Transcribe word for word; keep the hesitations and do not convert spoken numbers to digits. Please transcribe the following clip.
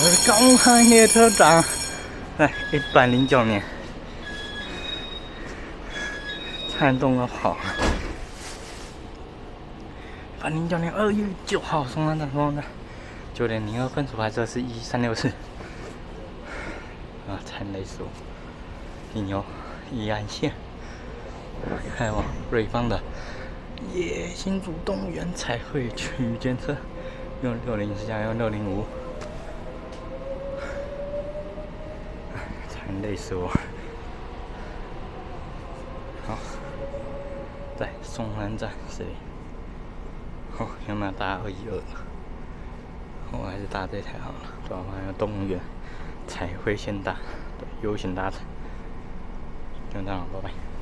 我是刚汉列车长，来一百零九年，差点动了跑。一百零九年二月九号，松山站，松山站，九点零二分，出发车是一三六四。啊，差点累死我！引由宜安线开往瑞芳的野新竹动物园彩绘区间车，用六零四加用六零五。 累死我！好，在松山站这里。哦，有没有搭二一二？我还是搭这台好了。左方有动物园，彩绘线搭，对，优先搭乘。就这样，拜拜。